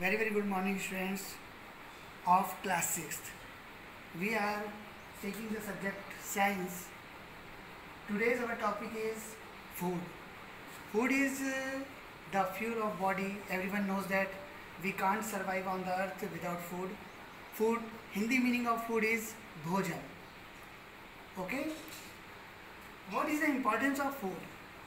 Very good morning, students of class 6th. We are taking the subject science. Today's our topic is food. Food is the fuel of body. Everyone knows that we can't survive on the earth without food. Food, Hindi meaning of food is bhojan. Okay? What is the importance of food?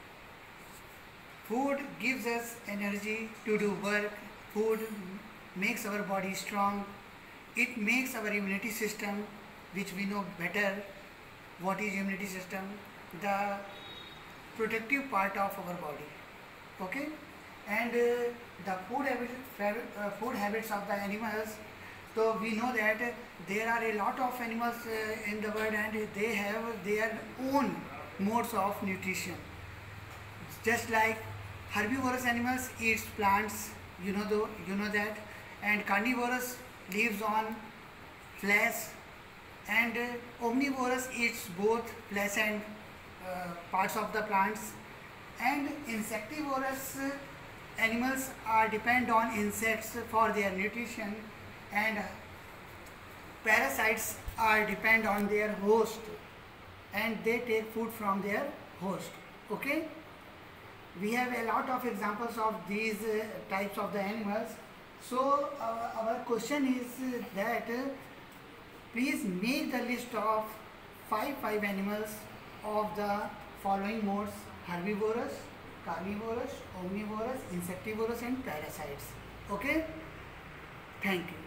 Food gives us energy to do work. Food makes our body strong. It makes our immunity system, which we know better. What is immunity system? The protective part of our body. Okay? And the food habits of the animals. So we know that there are a lot of animals in the world, and they have their own modes of nutrition. Just like herbivorous animals eats plants, you know that, and carnivorous lives on flesh, and omnivorous eats both flesh and parts of the plants, and insectivorous animals are depend on insects for their nutrition, and parasites are depend on their host and they take food from their host. Okay, we have a lot of examples of these types of the animals. So our question is that please make the list of five animals of the following modes: herbivorous, carnivorous, omnivorous, insectivorous and parasites. Okay, thank you.